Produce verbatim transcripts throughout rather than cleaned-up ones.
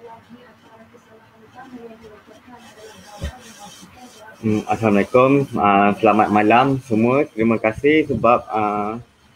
Hmm, Assalamualaikum, uh, selamat malam semua. Terima kasih sebab uh,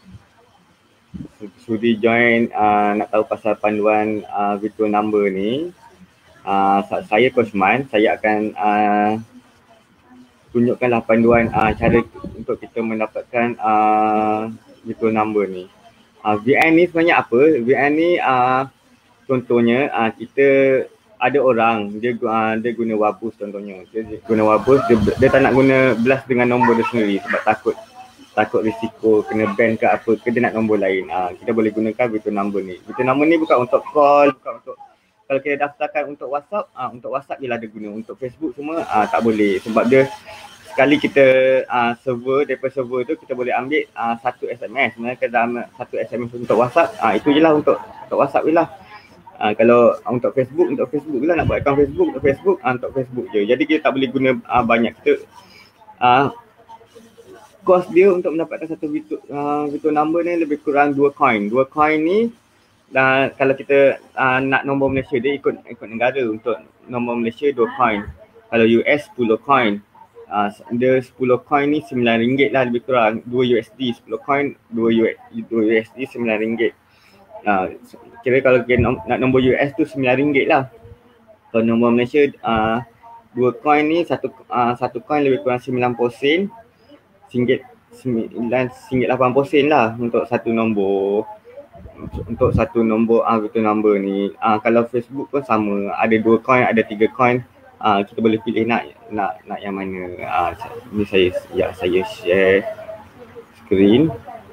sudi join uh, nak tahu pasal panduan uh, virtual number ni. Uh, saya Kosman, saya akan uh, tunjukkanlah panduan uh, cara untuk kita mendapatkan uh, virtual number ni. Uh, V N ni sebenarnya apa? V N ni uh, contohnya uh, kita ada orang dia uh, dia guna Wabus contohnya. Dia guna Wabus, dia, dia tak nak guna blast dengan nombor dia sendiri sebab takut takut risiko kena ban ke apa ke, dia nak nombor lain. Uh, kita boleh gunakan virtual number ni. Virtual number ni bukan untuk call, bukan untuk, kalau kita daftarkan untuk WhatsApp, uh, untuk WhatsApp je lah dia guna. Untuk Facebook semua uh, tak boleh sebab dia sekali kita uh, server, daripada server tu kita boleh ambil uh, satu S M S. Sebenarnya kita ambil satu S M S untuk WhatsApp, uh, itu je lah untuk, untuk WhatsApp je lah. Uh, kalau untuk Facebook, untuk Facebook je lah, nak buat account Facebook, untuk Facebook, uh, untuk Facebook je. Jadi kita tak boleh guna uh, banyak. Kita uh, cost dia untuk mendapatkan satu virtual, uh, virtual number ni lebih kurang dua coin. Dua coin ni dan kalau kita uh, nak nombor Malaysia, dia ikut ikut negara. Untuk nombor Malaysia dua coin. Kalau U S sepuluh coin. Uh, dia sepuluh coin ni sembilan ringgit lah lebih kurang. dua U S D, sepuluh coin dua U S D sembilan ringgit. Uh, kira kalau kita nom- nak nombor U S tu sembilan ringgit lah. Kalau nombor Malaysia uh, dua coin ni satu uh, satu coin lebih kurang sembilan puluh sen. Singgit sembilan singgit lapan puluh sen lah untuk satu nombor. Untuk satu nombor uh, virtual number ni. Uh, kalau Facebook pun sama, ada dua coin, ada tiga coin. Uh, kita boleh pilih nak nak nak yang mana. Uh, ni saya ya saya share screen.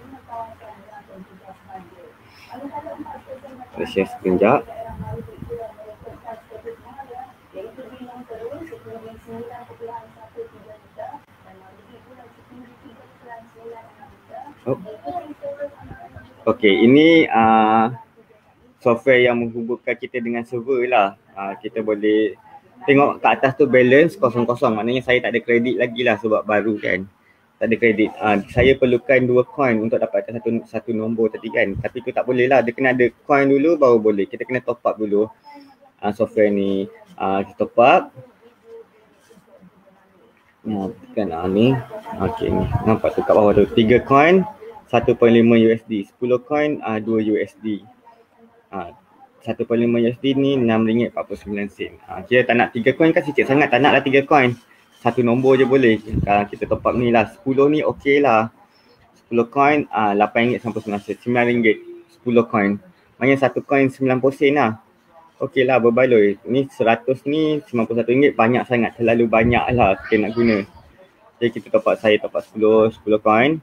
Saya share screen jap. Oh. Okey, ini uh, software yang menghubungkan kita dengan server lah. Uh, kita boleh tengok kat atas tu balance kosong-kosong. Maknanya saya tak ada kredit lagi lah sebab baru kan. Tak ada kredit. Uh, saya perlukan dua coin untuk dapatkan satu satu nombor tadi kan. Tapi tu tak boleh lah. Dia kena ada coin dulu baru boleh. Kita kena top up dulu uh, software ni. Uh, kita top up. Nah, kan uh, ni. Okey ni. Nampak tu kat bawah tu. tiga coin satu perpuluhan lima U S D. sepuluh coin uh, dua U S D. Uh, satu perpuluhan lima U S D ni enam ringgit empat puluh sembilan sen. Uh, kira tak nak tiga coin kan sikit sangat. Tak nak lah tiga coin. Satu nombor je boleh. Kalau kita top up ni lah. sepuluh ni okey lah. sepuluh coin uh, lapan ringgit sembilan puluh sembilan sen. sembilan ringgit sepuluh coin. Maknanya satu coin sembilan puluh sen lah. Okey lah berbaloi. Ni seratus ni sembilan puluh satu ringgit banyak sangat. Terlalu banyak lah kita nak guna. Jadi kita top up, saya top up sepuluh, sepuluh coin.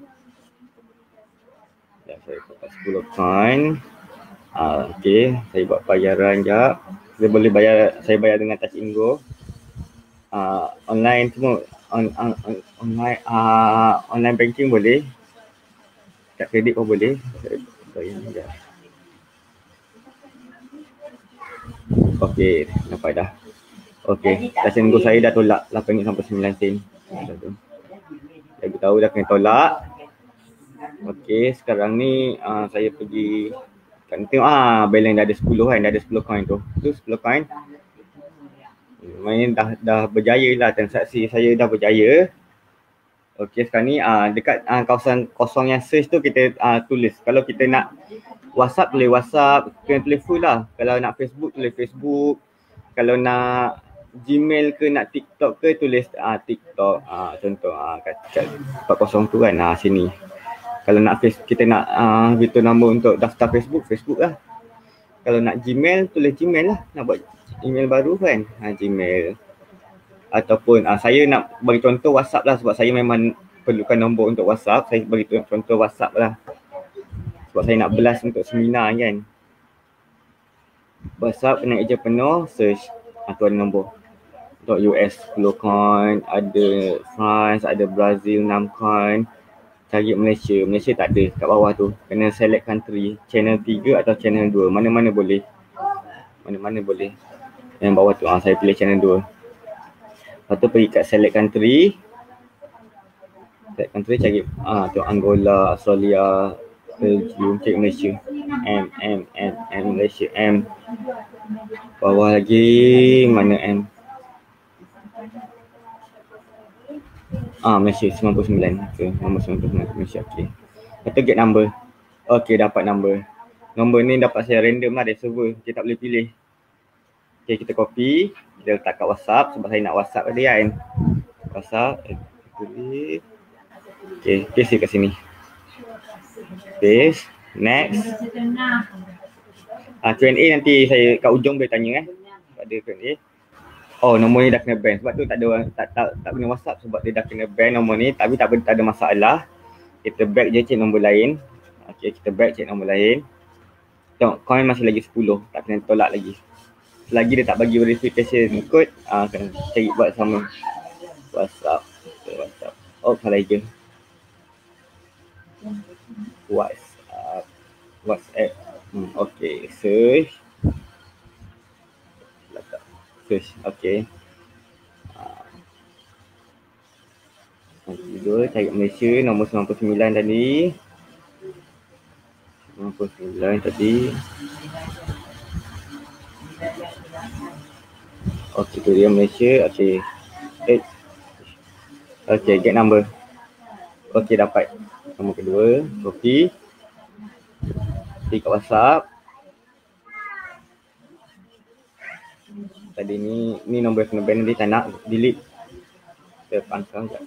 Ya, saya top up sepuluh coin. Uh, Okey, saya buat bayaran jap. Saya boleh bayar, saya bayar dengan Touch and Go. Uh, online semua on, on, on, online uh, online banking boleh, kad kredit pun boleh. Okey, nampak dah. Okey, Touch and Go saya dah tolak lapan ringgit sampai sembilan sen. Saya tahu dah kena tolak. Okey, sekarang ni uh, saya pergi kan tengok ah balance dah ada sepuluh kan, dah ada sepuluh coin tu. Tu sepuluh coin. Main dah dah berjaya lah, transaksi saya dah berjaya. Okey, sekarang ni uh, dekat uh, kawasan kosong yang search tu kita uh, tulis. Kalau kita nak WhatsApp tulis WhatsApp, kena tulis full lah. Kalau nak Facebook tulis Facebook. Kalau nak Gmail ke nak TikTok ke tulis uh, TikTok. Uh, contoh uh, kat, kat empat kosong tu kan, uh, sini. Kalau nak face, kita nak uh, virtual number untuk daftar Facebook, Facebook lah. Kalau nak Gmail tulis Gmail lah. Nak buat email baru kan, ha, Gmail. Ataupun uh, saya nak bagi contoh WhatsApp lah sebab saya memang perlukan nombor untuk WhatsApp. Saya bagi contoh WhatsApp lah sebab saya nak blast untuk seminar kan. WhatsApp kena eja penuh, search. Ha, tu ada nombor. Untuk U S sepuluh coin, ada France, ada Brazil enam coin. Cari Malaysia, Malaysia tak ada kat bawah tu. Kena select country, channel tiga atau channel dua, mana-mana boleh. Mana-mana boleh. Yang bawah tu, ah, saya pilih channel dua. Lepas tu pergi kat select country. Select country cari, ah, tu Angola, Australia, Belgium, cari Malaysia. M, M, M, M, Malaysia, M. Bawah lagi mana M? Ah, Malaysia sembilan puluh sembilan. Okay, nombor sembilan puluh sembilan Malaysia. Okay. Atau get number. Okay, dapat number. Nombor ni dapat saya random lah dari server. Kita tak boleh pilih. Okay, kita copy. Kita letak kat WhatsApp sebab saya nak WhatsApp tadi kan. WhatsApp. Pilih. Okay, paste kat sini. Paste. Next. Ah, Q and A nanti saya kat ujung boleh tanya eh. Ada Q and A. Oh, nombor ni dah kena ban. Sebab tu tak ada orang tak tak tak guna WhatsApp sebab dia dah kena ban nombor ni, tapi tak, tak ada masalah. Kita back je check nombor lain. Okey, kita back check nombor lain. Tengok coin masih lagi sepuluh, tak kena tolak lagi. Selagi dia tak bagi verification code, ah kena cari buat sama. WhatsApp, okay, WhatsApp. Oh, salah je. WhatsApp. WhatsApp. Hmm, okey, search. Search, okey. Dua, cari Malaysia, nombor sembilan puluh sembilan tadi. sembilan puluh sembilan tadi. Okey, tu dia Malaysia. Okey. Eh. Okey, get number. Okey, dapat. Nombor kedua, copy. Pergi kat WhatsApp. Tadi ni, ni nombor kena ban nanti tak nak delete. Kita pantang sekejap.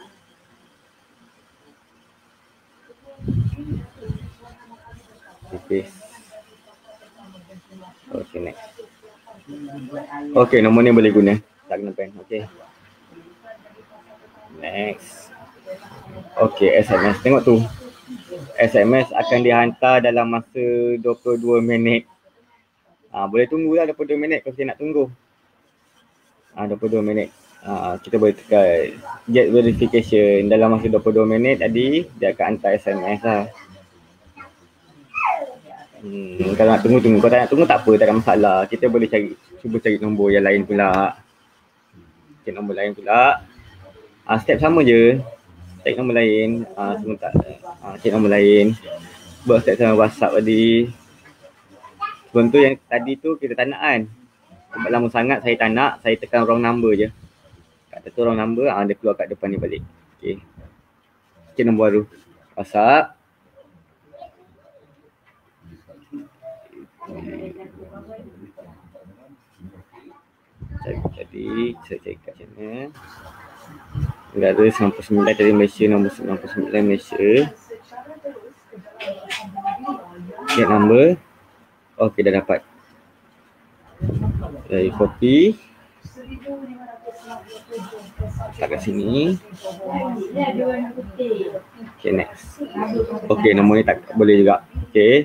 Paste. Okay, next. Okay, nombor ni boleh guna. Tak kena ban. Okay. Next. Okay, S M S. Tengok tu. S M S akan dihantar dalam masa dua puluh dua minit. Ah, boleh tunggulah dua puluh dua minit kalau kita nak tunggu. Ah, dua puluh dua minit. Ah, kita boleh tekan get verification dalam masa dua puluh dua minit tadi dia akan hantar S M S lah. Hmm, kalau nak tunggu-tunggu, kalau tak nak tunggu tak apa, tak ada masalah. Kita boleh cari, cuba cari nombor yang lain pula. Cari nombor lain pula. Ah, step sama je. Cari nombor lain. Ah, semua tak. Ah, cari nombor lain. Buat step sama WhatsApp tadi. Sebelum tu yang tadi tu kita tak nak kan. Sebab lama sangat saya tak nak, saya tekan wrong number je. Kat tu wrong number, ah, dia keluar kat depan ni balik. Okay. Cari nombor baru. WhatsApp. Jadi saya cari kat sana. Negara sembilan puluh sembilan dari Malaysia, nombor sembilan puluh sembilan Malaysia. Get number. Okey, dah dapat. Dari copy. Letak kat sini. Okay, next. Okay, nombor ni tak boleh juga. Okay.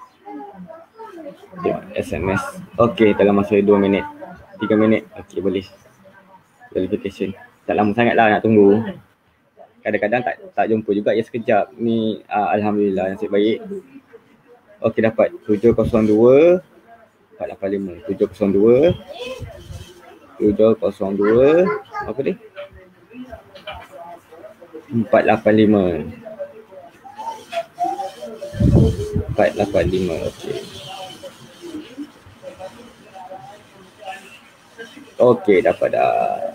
S M S. Okay, dalam masa dua minit. tiga minit. Okay, boleh. Verification. Tak lama sangat lah nak tunggu. Kadang-kadang tak tak jumpa juga ya sekejap. Ni uh, Alhamdulillah nasib baik. Okey, dapat tujuh kosong dua empat lapan lima. tujuh kosong dua tujuh kosong dua apa ni? empat lapan lima. empat lapan lima. Okey. Okey, dapat dah.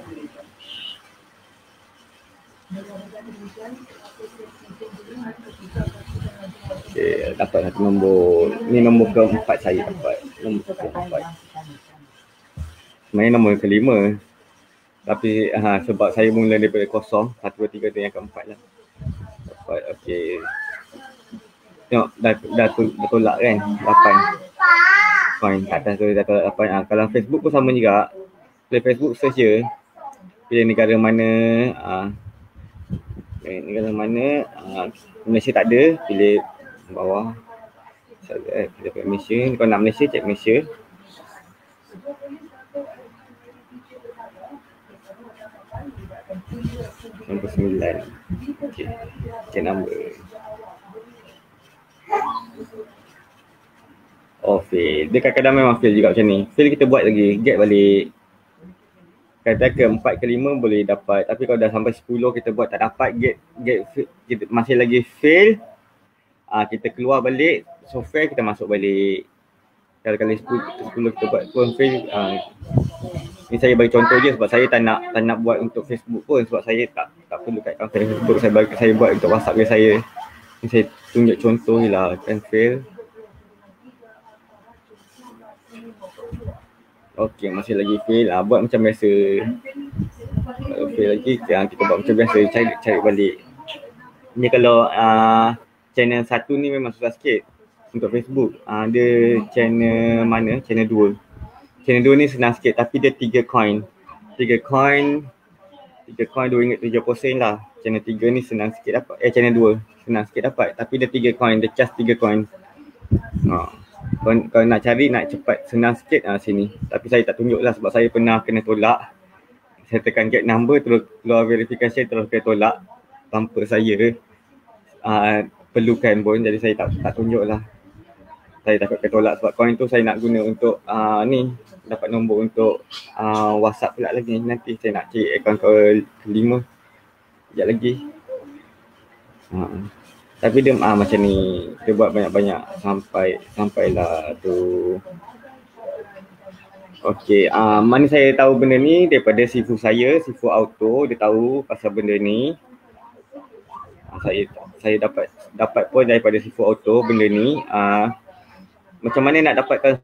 Okay, dapat satu nombor. Ni nombor keempat saya dapat. Nombor keempat. Sebenarnya nombor kelima. Tapi ha, sebab saya mula daripada kosong. Satu, dua, tiga tu yang keempat lah. Dapat, okay. Tengok, dah, dah, dah tolak kan? lapan. Fine, kat atas tu dah tolak lapan. Ha, kalau Facebook pun sama juga. Pilih Facebook search je. Pilih negara mana. Ha. Negara mana. Ha. Malaysia tak ada. Pilih bawah. Kita pilih Malaysia. Kalau nak Malaysia, cek Malaysia. Nombor sembilan. Okay. Cek number. Oh, fail. Dia kadang-kadang memang fail juga macam ni. Fail kita buat lagi. Get balik. Kata ke empat ke lima boleh dapat. Tapi kalau dah sampai sepuluh kita buat tak dapat. Get, get kita masih lagi fail. Ah, kita keluar balik. Software kita masuk balik. Kalau kali sepuluh kita buat pun fail. Uh, ni saya bagi contoh je sebab saya tak nak tak nak buat untuk Facebook pun, sebab saya tak tak perlu kat akaun Facebook. Saya bagi saya buat untuk WhatsApp dia saya. Ni saya tunjuk contoh je lah kan fail. Okey, masih lagi fail. Ah, buat macam biasa. Kalau fail lagi, kita buat macam biasa, cari cari balik. Ni kalau uh, channel satu ni memang susah sikit untuk Facebook. Uh, dia channel mana? Channel dua. Channel dua ni senang sikit tapi dia tiga coin. tiga coin, tiga coin dua ringgit tujuh puluh sen lah. Channel tiga ni senang sikit dapat. Eh channel dua senang sikit dapat tapi dia tiga coin, dia charge tiga coin. Uh. Kalau, kalau nak cari nak cepat senang sikit ah sini. Tapi saya tak tunjuk lah sebab saya pernah kena tolak. Saya tekan get number terus keluar verification terus kena tolak tanpa saya uh, perlukan pun, jadi saya tak tak tunjuk lah. Saya takut kena tolak sebab coin tu saya nak guna untuk uh, ni dapat nombor untuk uh, WhatsApp pula lagi. Nanti saya nak cari akaun ke kelima sekejap lagi. Uh. Tapi dia ah, macam ni, dia buat banyak-banyak sampai sampailah tu. Okey, ah, mana saya tahu benda ni daripada sifu saya, sifu auto, dia tahu pasal benda ni. Ah, saya saya dapat dapat pun daripada sifu auto benda ni. Ah, macam mana nak dapatkan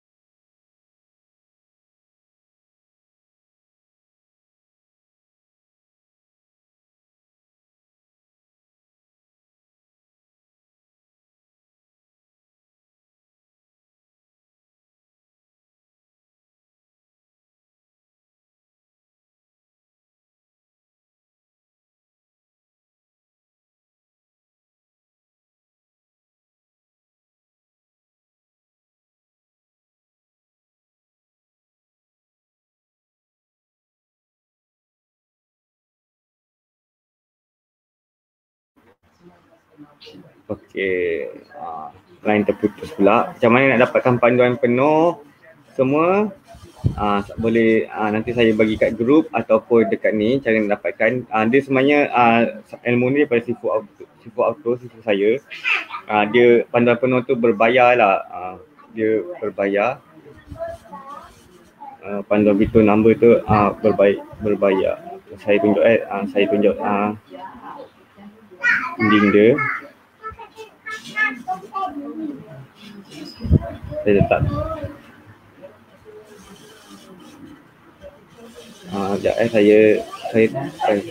Okey, uh, line terputus pula. Macam mana nak dapatkan panduan penuh semua? Uh, boleh uh, nanti saya bagi kat grup ataupun dekat ni cara nak dapatkan. Uh, dia sebenarnya uh, ilmu ni daripada sifu auto, sifu auto, sifu saya. Uh, dia panduan penuh tu berbayar lah. Uh, dia berbayar. Uh, panduan Vito number tu uh, berbayar, berbayar. Saya tunjuk eh, uh, saya tunjuk uh, link dia. Saya letak. Ah, sekejap eh saya saya, saya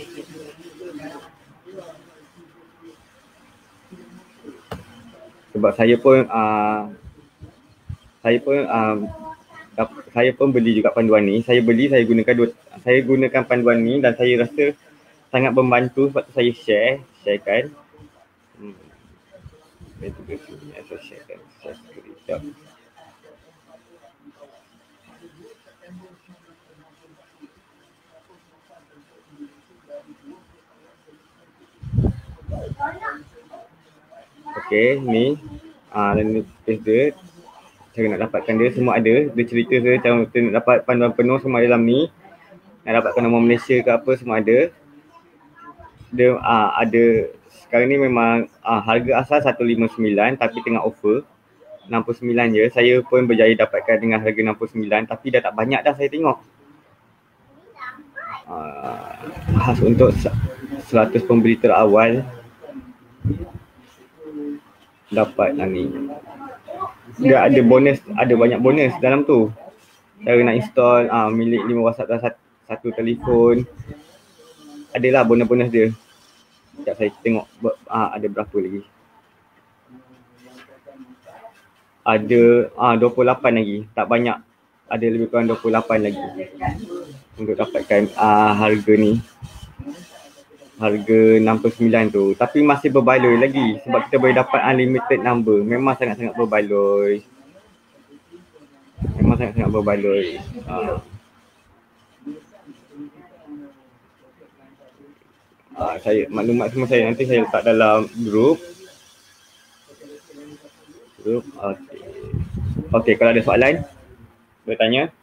sebab saya pun uh, saya pun uh, saya pun beli juga panduan ni. Saya beli, saya gunakan dua, saya gunakan panduan ni dan saya rasa sangat membantu sebab tu saya share, sharekan. Hmm. Saya juga sini, saya sharekan, share screenshot. Okey, ni ah uh, ni page dia. Cara nak dapatkan dia semua ada. Dia cerita saya cara nak dapat panduan penuh semua dalam ni. Nak dapatkan nombor Malaysia ke apa semua ada. Dia uh, ada sekarang ni memang uh, harga asal seratus lima puluh sembilan tapi tengah offer enam puluh sembilan je. Saya pun berjaya dapatkan dengan harga enam puluh sembilan tapi dah tak banyak dah saya tengok. Uh, khas untuk seratus pembeli terawal dapat lah ni. Dia ada bonus, ada banyak bonus dalam tu. Cara nak install uh, milik lima WhatsApp dalam satu, satu telefon. Adalah bonus-bonus dia. Sekejap saya tengok uh, ada berapa lagi. Ada uh, dua puluh lapan lagi, tak banyak. Ada lebih kurang dua puluh lapan lagi untuk dapatkan uh, harga ni. Harga enam puluh sembilan tu. Tapi masih berbaloi lagi sebab kita boleh dapat unlimited number. Memang sangat-sangat berbaloi. Memang sangat-sangat berbaloi. Uh. Uh, saya maklumat semua saya nanti saya letak dalam grup. Grup. Okey. Okey, kalau ada soalan boleh tanya.